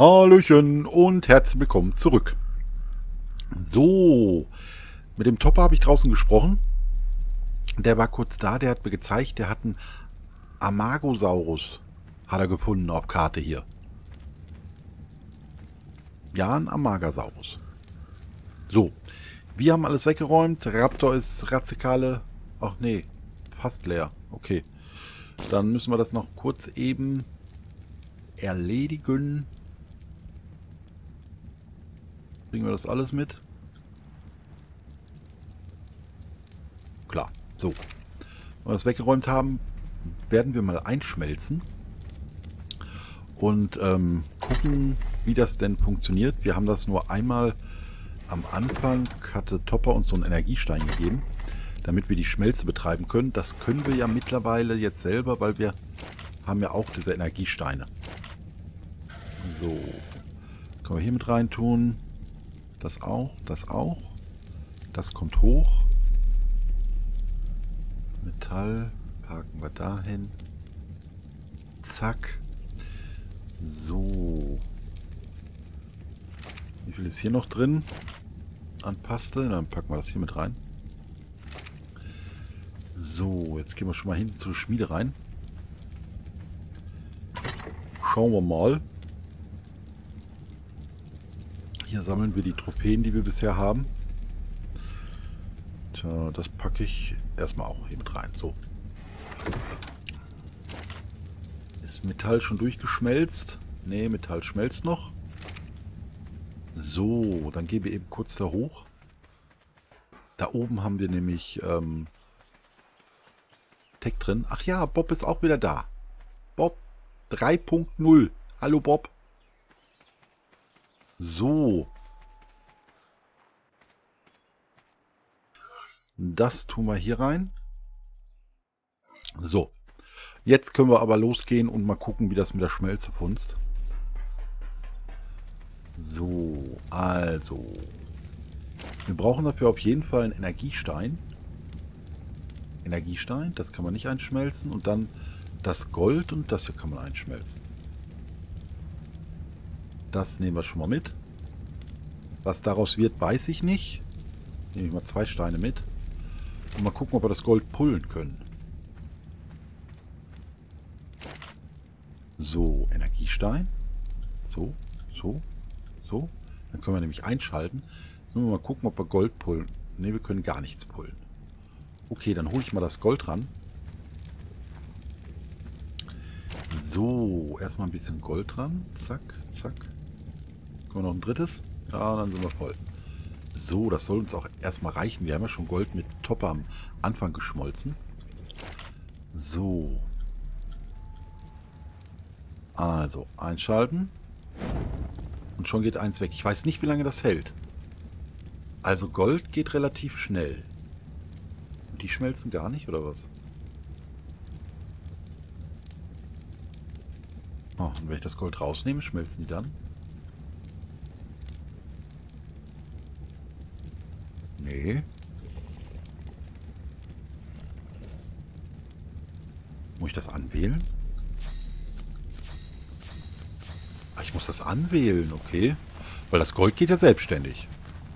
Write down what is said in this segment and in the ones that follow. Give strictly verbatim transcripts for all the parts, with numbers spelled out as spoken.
Hallöchen und herzlich willkommen zurück. So, mit dem Topper habe ich draußen gesprochen. Der war kurz da, der hat mir gezeigt, der hat einen Amargosaurus, hat er gefunden auf Karte hier. Ja, ein Amargosaurus. So, wir haben alles weggeräumt. Raptor ist Razikale. Ach nee, fast leer. Okay, dann müssen wir das noch kurz eben erledigen. Bringen wir das alles mit? Klar. So. Wenn wir das weggeräumt haben, werden wir mal einschmelzen. Und ähm, gucken, wie das denn funktioniert. Wir haben das nur einmal am Anfang, hatte Topper uns so einen Energiestein gegeben, damit wir die Schmelze betreiben können. Das können wir ja mittlerweile jetzt selber, weil wir haben ja auch diese Energiesteine. So. Können wir hier mit rein tun. Das auch, das auch. Das kommt hoch. Metall packen wir dahin. Zack. So. Wie viel ist hier noch drin an Paste? Dann packen wir das hier mit rein. So, jetzt gehen wir schon mal hinten zur Schmiede rein. Schauen wir mal. Hier sammeln wir die Trophäen, die wir bisher haben. Tja, das packe ich erstmal auch hier mit rein. So. Ist Metall schon durchgeschmelzt? Ne, Metall schmelzt noch. So, dann gehen wir eben kurz da hoch. Da oben haben wir nämlich ähm, Tech drin. Ach ja, Bob ist auch wieder da. Bob drei Punkt null. Hallo Bob. So. Das tun wir hier rein. So. Jetzt können wir aber losgehen und mal gucken, wie das mit der Schmelze funzt. So, also. Wir brauchen dafür auf jeden Fall einen Energiestein. Energiestein, das kann man nicht einschmelzen. Und dann das Gold und das hier kann man einschmelzen. Das nehmen wir schon mal mit. Was daraus wird, weiß ich nicht. Nehme ich mal zwei Steine mit. Und mal gucken, ob wir das Gold pullen können. So, Energiestein. So, so, so. Dann können wir nämlich einschalten. Jetzt müssen wir mal gucken, ob wir Gold pullen. Ne, wir können gar nichts pullen. Okay, dann hole ich mal das Gold ran. So, erstmal ein bisschen Gold ran. Zack, zack. Können wir noch ein drittes? Ja, dann sind wir voll. So, das soll uns auch erstmal reichen. Wir haben ja schon Gold mit Topper am Anfang geschmolzen. So. Also, einschalten. Und schon geht eins weg. Ich weiß nicht, wie lange das hält. Also Gold geht relativ schnell. Und die schmelzen gar nicht, oder was? Oh, und wenn ich das Gold rausnehme, schmelzen die dann? Nee. Muss ich das anwählen? Ah, ich muss das anwählen, okay. Weil das Gold geht ja selbstständig.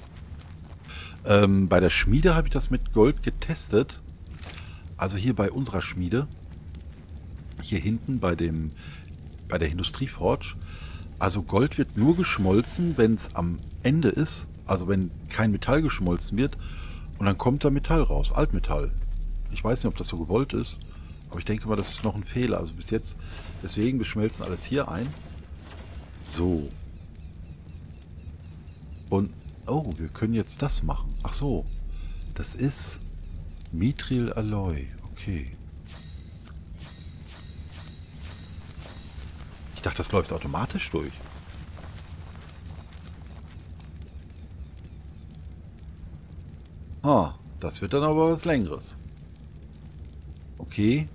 Ähm, bei der Schmiede habe ich das mit Gold getestet. Also hier bei unserer Schmiede. Hier hinten bei dem bei der Industrieforge. Also Gold wird nur geschmolzen, wenn es am Ende ist. Also wenn kein Metall geschmolzen wird. Und dann kommt da Metall raus. Altmetall. Ich weiß nicht, ob das so gewollt ist. Aber ich denke mal, das ist noch ein Fehler. Also bis jetzt. Deswegen, wir schmelzen alles hier ein. So. Und, oh, wir können jetzt das machen. Ach so. Das ist Mithril Alloy. Okay. Ich dachte, das läuft automatisch durch. Ah, das wird dann aber was Längeres. Okay.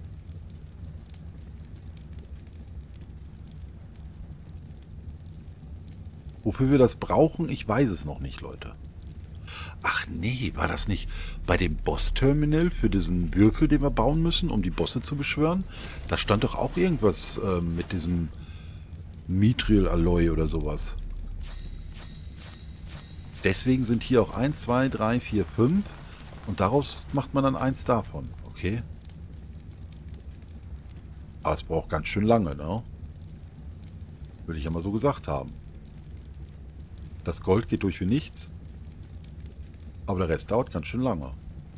Wofür wir das brauchen, ich weiß es noch nicht, Leute. Ach nee, war das nicht bei dem Boss-Terminal für diesen Würfel, den wir bauen müssen, um die Bosse zu beschwören? Da stand doch auch irgendwas äh, mit diesem Mithril-Alloy oder sowas. Deswegen sind hier auch eins, zwei, drei, vier, fünf und daraus macht man dann eins davon. Okay. Aber es braucht ganz schön lange, ne? Würde ich ja mal so gesagt haben. Das Gold geht durch wie nichts. Aber der Rest dauert ganz schön lange.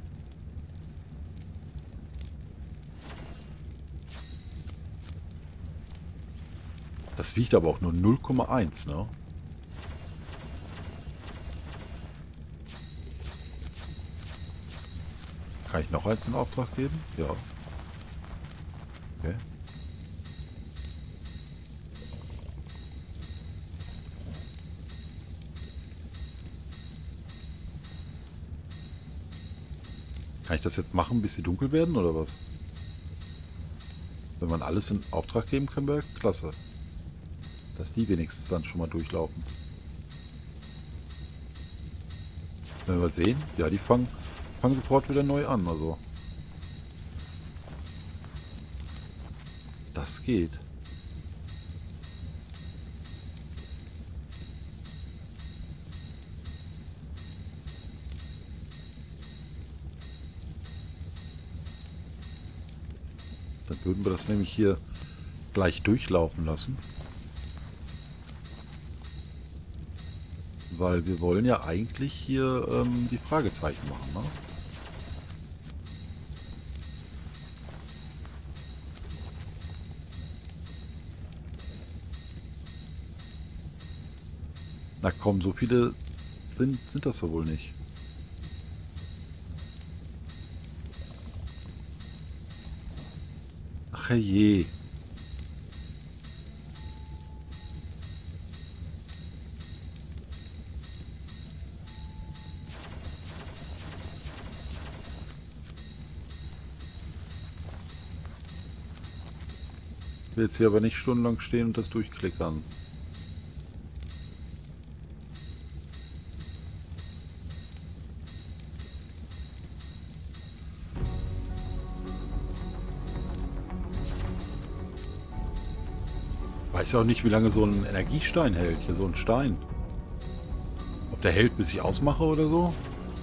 Das wiegt aber auch nur null Komma eins, ne? Kann ich noch eins in Auftrag geben? Ja. Okay. Kann ich das jetzt machen, bis sie dunkel werden, oder was? Wenn man alles in Auftrag geben kann, wäre klasse. Dass die wenigstens dann schon mal durchlaufen. Wenn wir sehen, ja, die fangen, fangen sofort wieder neu an, also. Das geht. Dann würden wir das nämlich hier gleich durchlaufen lassen. Weil wir wollen ja eigentlich hier ähm, die Fragezeichen machen, ne? Na komm, so viele sind, sind das so wohl nicht. Ach je. Ich will jetzt hier aber nicht stundenlang stehen und das durchklickern. Weiß ja auch nicht, wie lange so ein Energiestein hält. Hier so ein Stein. Ob der hält, bis ich ausmache oder so?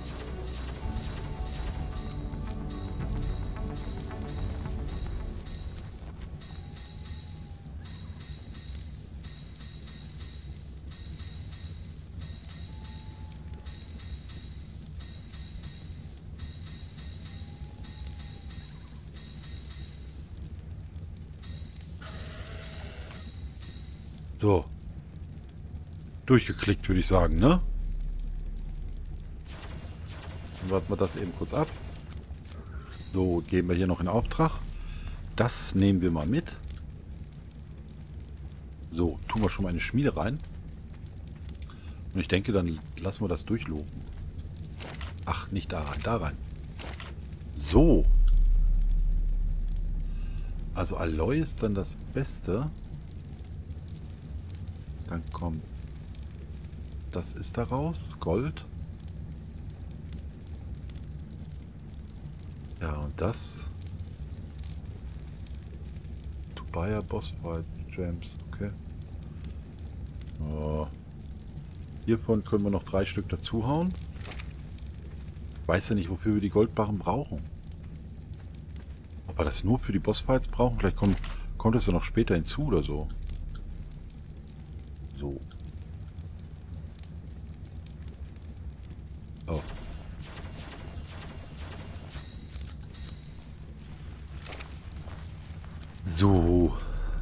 So. Durchgeklickt, würde ich sagen, ne? Dann warten wir das eben kurz ab. So, geben wir hier noch in Auftrag. Das nehmen wir mal mit. So, tun wir schon mal eine Schmiede rein. Und ich denke, dann lassen wir das durchlopen. Ach, nicht da rein, da rein. So. Also Alloy ist dann das Beste. Dann kommt... Das ist daraus. Gold. Ja, und das... Tobiah Bossfight James. Okay. Oh. Hiervon können wir noch drei Stück dazu hauen. Weiß ja nicht, wofür wir die Goldbarren brauchen. Ob wir das nur für die Bossfights brauchen? Vielleicht kommt, kommt es ja noch später hinzu oder so. So. Oh. So.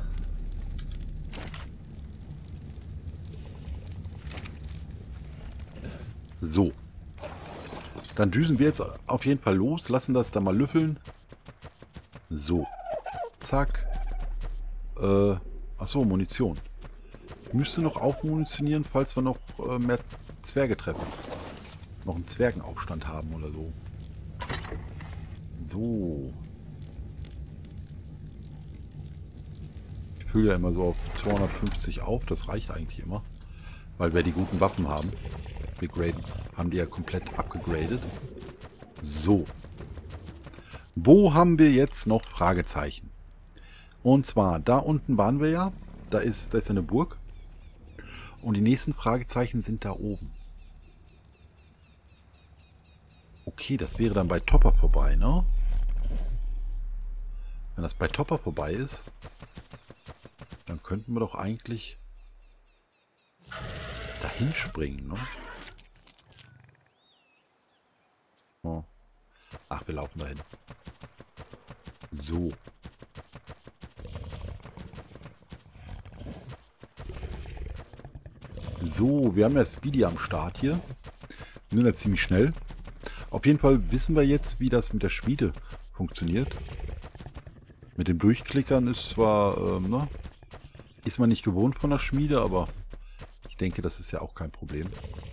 So. Dann düsen wir jetzt auf jeden Fall los, lassen das da mal lüffeln. So. Zack. Äh, achso, Munition. Ich müsste noch aufmunitionieren, falls wir noch äh, mehr Zwerge treffen. Noch einen Zwergenaufstand haben oder so. So. Ich fülle ja immer so auf zweihundertfünfzig auf, das reicht eigentlich immer. Weil wir die guten Waffen haben. Wir graden, haben die ja komplett abgegradet. So. Wo haben wir jetzt noch Fragezeichen? Und zwar, da unten waren wir ja. da ist, da ist eine Burg. Und die nächsten Fragezeichen sind da oben. Okay, das wäre dann bei Topper vorbei, ne? Wenn das bei Topper vorbei ist, dann könnten wir doch eigentlich dahin springen, ne? Oh. Ach, wir laufen dahin. So. So, wir haben ja Speedy am Start hier. Wir sind ja ziemlich schnell. Auf jeden Fall wissen wir jetzt, wie das mit der Schmiede funktioniert. Mit dem Durchklickern ist zwar, ähm, ne, ist man nicht gewohnt von der Schmiede, aber ich denke, das ist ja auch kein Problem.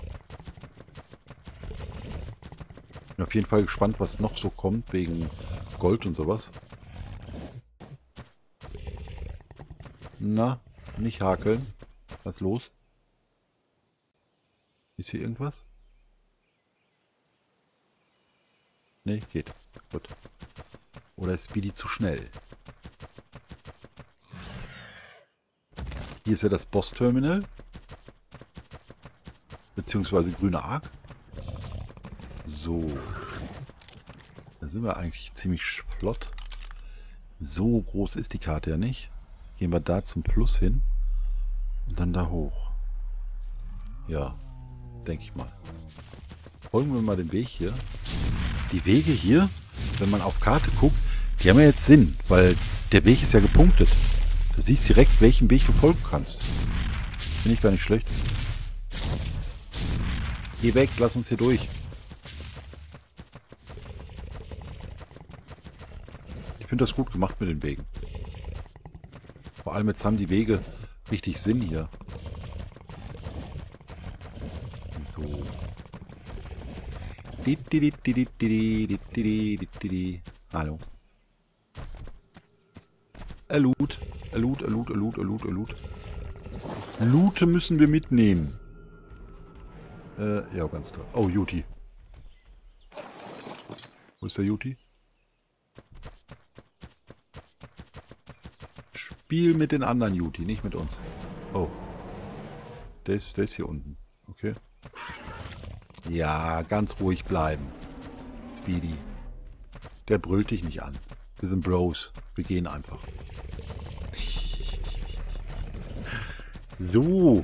Bin auf jeden Fall gespannt, was noch so kommt wegen Gold und sowas. Na, nicht hakeln. Was ist los? Ist hier irgendwas? Ne, geht. Gut. Oder ist Speedy zu schnell? Hier ist ja das Boss-Terminal. Beziehungsweise grüne Ark. So. Da sind wir eigentlich ziemlich flott. So groß ist die Karte ja nicht. Gehen wir da zum Plus hin. Und dann da hoch. Ja, denke ich mal. Folgen wir mal den Weg hier. Die Wege hier, wenn man auf Karte guckt, die haben ja jetzt Sinn, weil der Weg ist ja gepunktet. Du siehst direkt, welchen Weg du folgen kannst. Finde ich gar nicht schlecht. Geh weg, lass uns hier durch. Ich finde das gut gemacht mit den Wegen. Vor allem jetzt haben die Wege richtig Sinn hier. So. Hallo. Loot. Loot, Loot, Loot, Loot, Loot. Loote müssen wir mitnehmen. Äh, ja, ganz toll. Oh, Juti. Wo ist der Juti? Spiel mit den anderen Juti, nicht mit uns. Oh. Der ist, der ist hier unten. Okay. Ja, ganz ruhig bleiben. Speedy. Der brüllt dich nicht an. Wir sind Bros. Wir gehen einfach. So.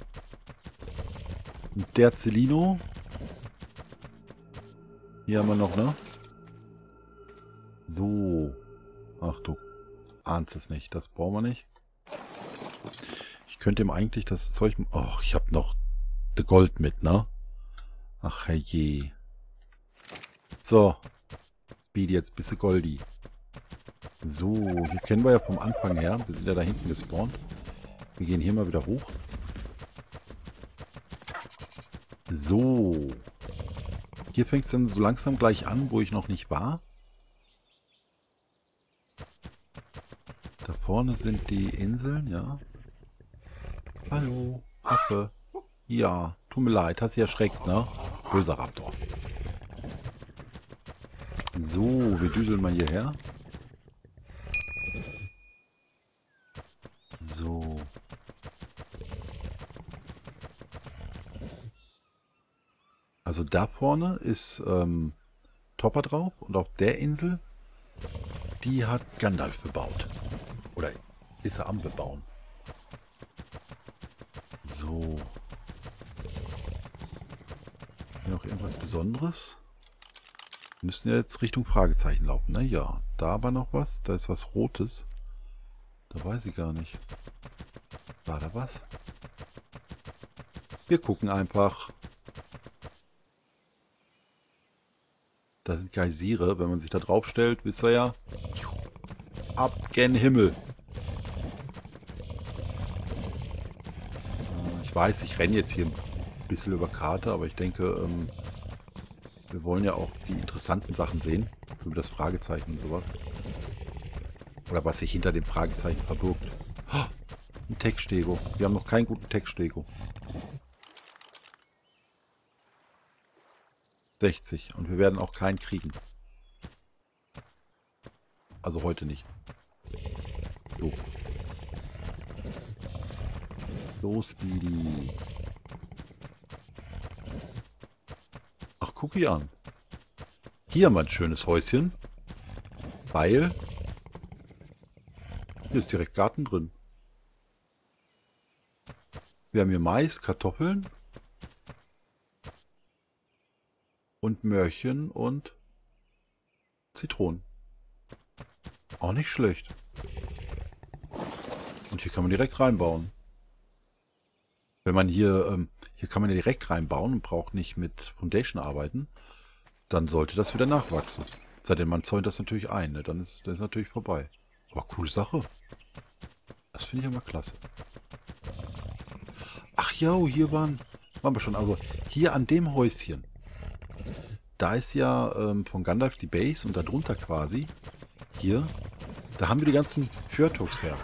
Und der Celino. Hier haben wir noch, ne? So. Ach du ahnst es nicht. Das brauchen wir nicht. Ich könnte ihm eigentlich das Zeug... Ach, ich habe noch Gold mit, ne? Ach je. So. Speedy, jetzt bist du Goldi. So, hier kennen wir ja vom Anfang her. Wir sind ja da hinten gespawnt. Wir gehen hier mal wieder hoch. So. Hier fängt es dann so langsam gleich an, wo ich noch nicht war. Da vorne sind die Inseln, ja. Hallo, Affe. Ja, tut mir leid, hast dich erschreckt, ne? Böser Raptor. So, wir düseln mal hierher. So. Also da vorne ist ähm, Topper drauf und auf der Insel, die hat Gandalf bebaut. Oder ist er am Bebauen. So. Hier noch irgendwas Besonderes? Wir müssen ja jetzt Richtung Fragezeichen laufen, ne? Ja, da war noch was. Da ist was Rotes. Da weiß ich gar nicht. War da was? Wir gucken einfach. Da sind Geysire. Wenn man sich da drauf stellt, wisst ihr ja. Ab gen Himmel. Ich weiß, ich renne jetzt hier ein bisschen über Karte, aber ich denke, ähm, wir wollen ja auch die interessanten Sachen sehen. So wie das Fragezeichen und sowas. Oder was sich hinter dem Fragezeichen verbirgt. Oh, ein Textstego. Wir haben noch keinen guten Textstego. sechzig. Und wir werden auch keinen kriegen. Also heute nicht. So. Los, Speedy. Ach, guck hier an. Hier haben wir ein schönes Häuschen. Weil hier ist direkt Garten drin. Wir haben hier Mais, Kartoffeln und Möhrchen und Zitronen. Auch nicht schlecht. Und hier kann man direkt reinbauen. Wenn man hier, ähm, hier kann man ja direkt reinbauen und braucht nicht mit Foundation arbeiten, dann sollte das wieder nachwachsen. Seitdem man zäunt das natürlich ein, ne? Dann ist das ist natürlich vorbei. Aber coole Sache. Das finde ich immer klasse. Ach ja, hier waren, waren wir schon. Also hier an dem Häuschen. Da ist ja ähm, von Gandalf die Base und darunter quasi. Hier. Da haben wir die ganzen Fjordhooks her.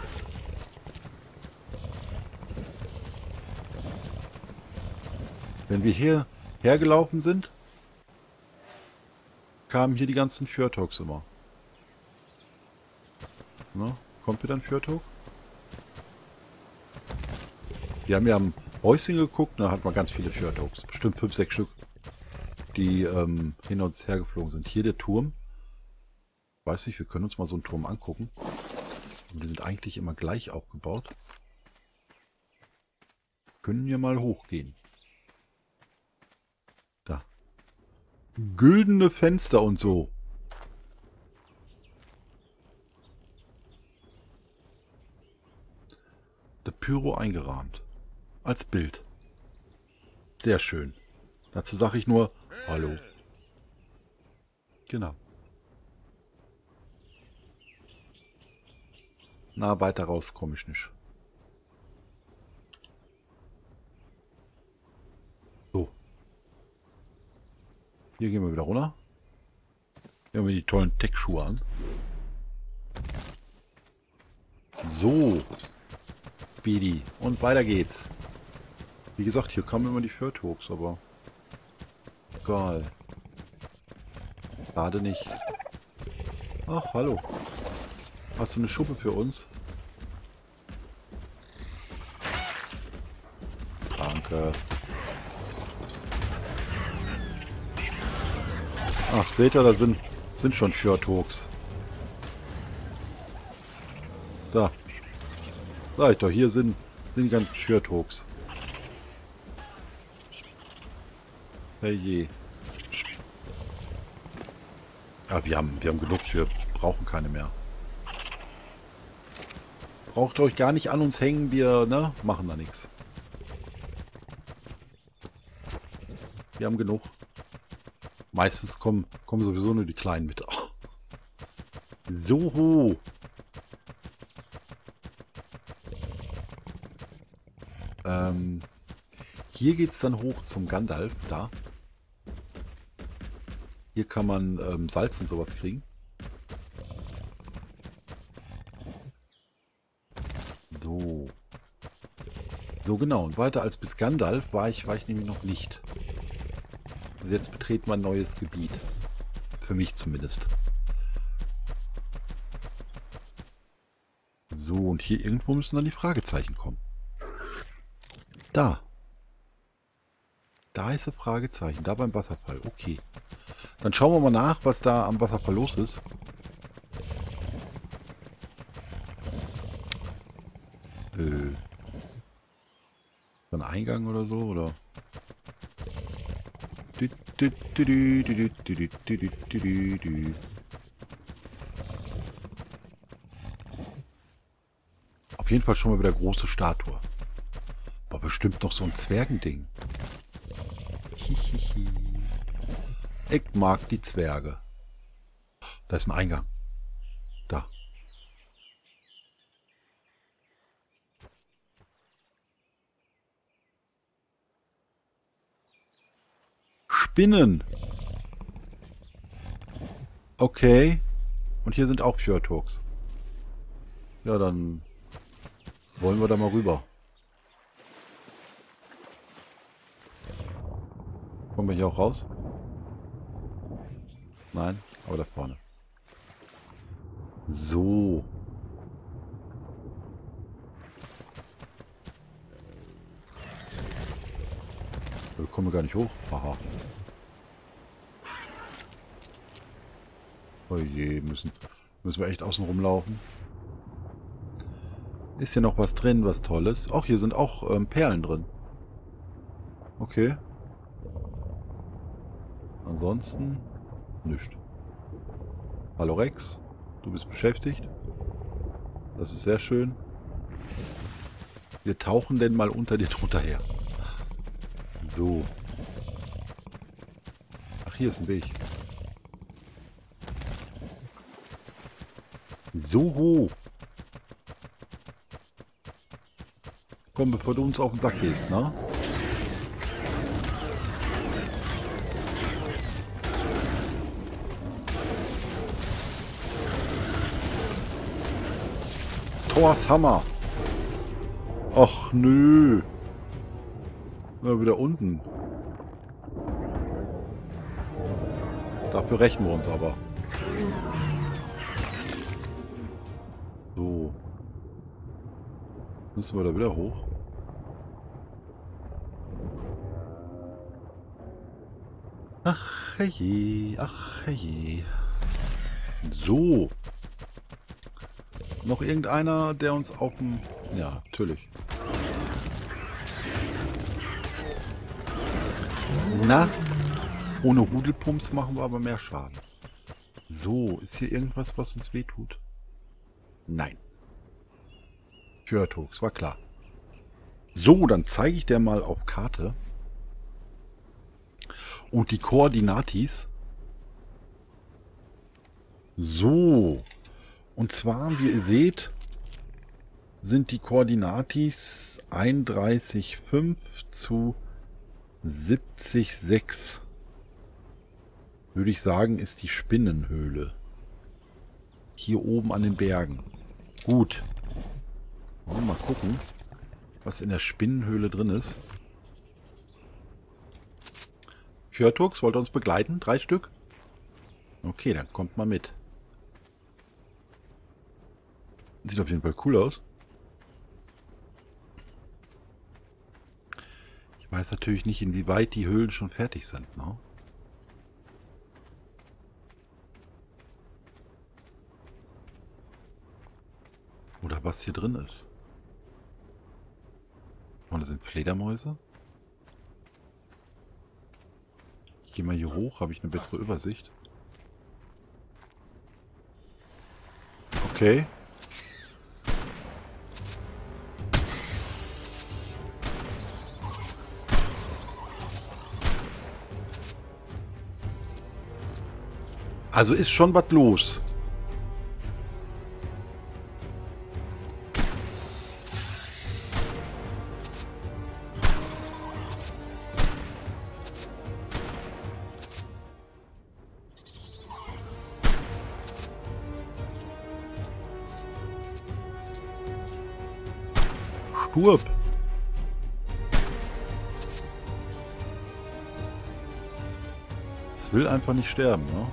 Wenn wir hier hergelaufen sind, kamen hier die ganzen Fjordhooks immer. Na, kommt wieder ein Fjordhook? Wir haben ja am Häuschen geguckt, da hat man ganz viele Fjordhooks. Bestimmt fünf, sechs Stück, die ähm, hin und her geflogen sind. Hier der Turm. Weiß nicht, wir können uns mal so einen Turm angucken. Die sind eigentlich immer gleich aufgebaut. Können wir mal hochgehen. Da. Güldene Fenster und so. Der Pyro eingerahmt. Als Bild. Sehr schön. Dazu sage ich nur Hallo. Genau. Na, weiter raus komme ich nicht. So. Hier gehen wir wieder runter. Hier haben wir die tollen Tech-Schuhe an. So. Speedy. Und weiter geht's. Wie gesagt, hier kamen immer die Fjordhooks, aber... Geil. Gerade nicht. Ach, hallo. Hast du eine Schuppe für uns? Danke. Ach, seht ihr, da sind, sind schon Fjordhooks. Da. Sag ich doch, hier sind, sind die ganzen Fjordhooks. Herrje. Ja, wir haben, wir haben genug, wir brauchen keine mehr. Braucht euch gar nicht an uns hängen, wir ne, machen da nichts. Wir haben genug. Meistens kommen, kommen sowieso nur die Kleinen mit. Oh. So. Ähm, hier geht es dann hoch zum Gandalf, da. Hier kann man ähm, Salz und sowas kriegen. So. So genau. Und weiter als bis Gandalf war ich, war ich nämlich noch nicht. Und jetzt betreten wir ein neues Gebiet. Für mich zumindest. So, und hier irgendwo müssen dann die Fragezeichen kommen. Da. Da ist ein Fragezeichen. Da beim Wasserfall. Okay. Dann schauen wir mal nach, was da am Wasserfall los ist. Äh. Ein Eingang oder so, oder? Auf jeden Fall schon mal wieder große Statue. War bestimmt noch so ein Zwergending. Hihihi. Ich mag die Zwerge. Da ist ein Eingang. Da. Spinnen. Okay. Und hier sind auch Fjordhooks. Ja, dann wollen wir da mal rüber. Kommen wir hier auch raus? Nein, aber da vorne. So. Wir kommen gar nicht hoch. Aha. Oh je, müssen, müssen wir echt außen rumlaufen. Ist hier noch was drin, was Tolles? Ach, hier sind auch ähm, Perlen drin. Okay. Ansonsten nichts. Hallo Rex, du bist beschäftigt. Das ist sehr schön. Wir tauchen denn mal unter dir drunter her. So. Ach, hier ist ein Weg. So. Komm, bevor du uns auf den Sack gehst, ne? Thors Hammer. Ach nö. Na, wieder unten. Dafür rächen wir uns aber. So. Müssen wir da wieder hoch? Ach je, ach je. So. Noch irgendeiner, der uns auf dem... Ja, natürlich. Na? Ohne Rudelpumps machen wir aber mehr Schaden. So, ist hier irgendwas, was uns wehtut? Nein. Fjordhoax, war klar. So, dann zeige ich dir mal auf Karte. Und die Koordinatis. So. Und zwar, wie ihr seht, sind die Koordinatis einunddreißig Komma fünf zu siebzig Komma sechs. Würde ich sagen, ist die Spinnenhöhle. Hier oben an den Bergen. Gut. Mal gucken, was in der Spinnenhöhle drin ist. Fjordhoax, wollt ihr uns begleiten? Drei Stück? Okay, dann kommt mal mit. Sieht auf jeden Fall cool aus. Ich weiß natürlich nicht, inwieweit die Höhlen schon fertig sind, ne? Oder was hier drin ist. Und das sind Fledermäuse. Ich gehe mal hier hoch, habe ich eine bessere Übersicht. Okay. Also ist schon was los. Sturb. Es will einfach nicht sterben, ne?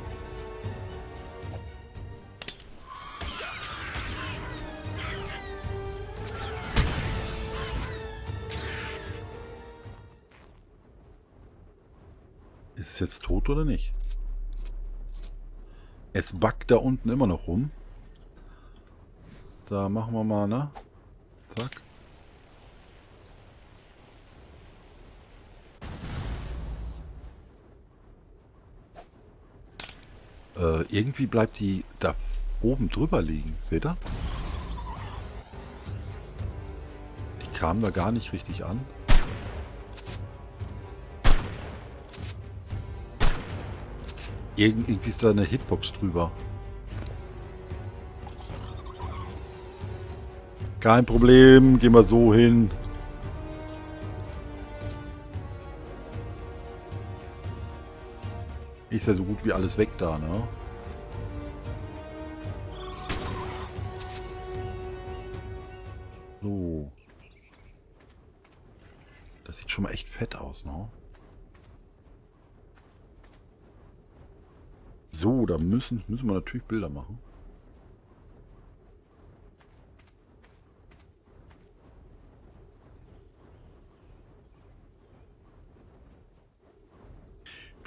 Ist es jetzt tot oder nicht? Es backt da unten immer noch rum. Da machen wir mal, ne? Zack. Äh, irgendwie bleibt die da oben drüber liegen. Seht ihr? Die kam da gar nicht richtig an. Irgendwie ist da eine Hitbox drüber. Kein Problem, gehen wir so hin. Ist ja so gut wie alles weg da, ne? So. Das sieht schon mal echt fett aus, ne? So, da müssen, müssen wir natürlich Bilder machen.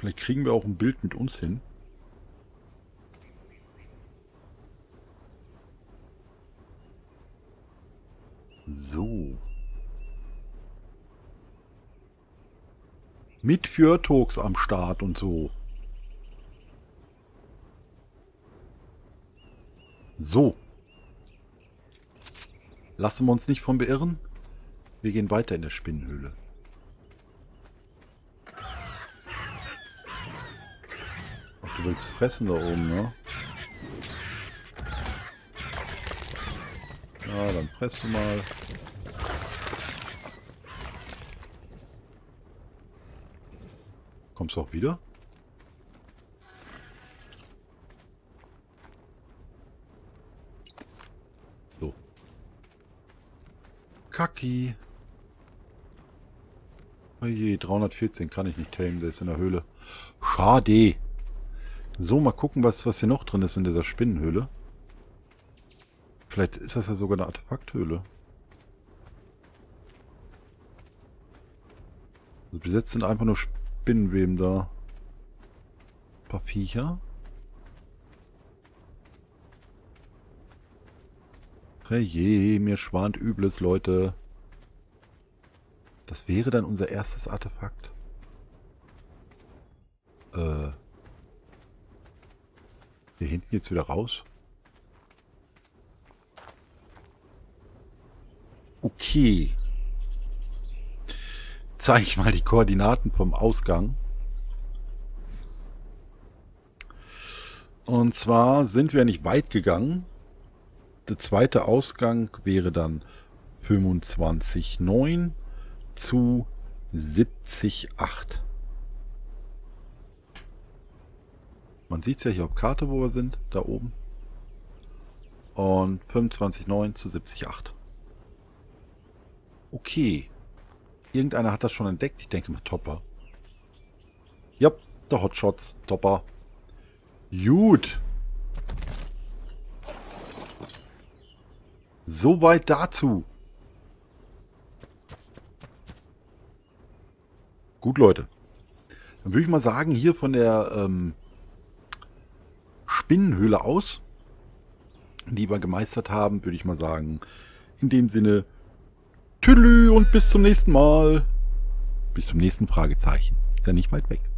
Vielleicht kriegen wir auch ein Bild mit uns hin. So. Mit Fjordhogs am Start und so. So. Lassen wir uns nicht von beirren. Wir gehen weiter in der Spinnenhöhle. Ach, du willst fressen da oben, ne? Ja, dann fress du mal. Kommst du auch wieder? So. Kaki. Oh je, dreihundertvierzehn kann ich nicht tamen, der ist in der Höhle. Schade. So, mal gucken, was, was hier noch drin ist in dieser Spinnenhöhle. Vielleicht ist das ja sogar eine Artefakthöhle. Also bis jetzt sind einfach nur Spinnenweben da. Ein paar Viecher. Herrje, mir schwant Übles, Leute. Das wäre dann unser erstes Artefakt. Äh. Hier hinten jetzt wieder raus. Okay. Zeige ich mal die Koordinaten vom Ausgang. Und zwar sind wir nicht weit gegangen. Der zweite Ausgang wäre dann fünfundzwanzig Komma neun zu siebzig Komma acht. Man sieht es ja hier auf Karte, wo wir sind, da oben. Und fünfundzwanzig Komma neun zu siebzig Komma acht. Okay. Irgendeiner hat das schon entdeckt. Ich denke mal Topper. Ja, der Hotshots. Topper. Gut. Soweit dazu. Gut, Leute. Dann würde ich mal sagen, hier von der ähm, Spinnenhöhle aus, die wir gemeistert haben, würde ich mal sagen, in dem Sinne, tüdelü und bis zum nächsten Mal. Bis zum nächsten Fragezeichen. Ist ja nicht weit weg.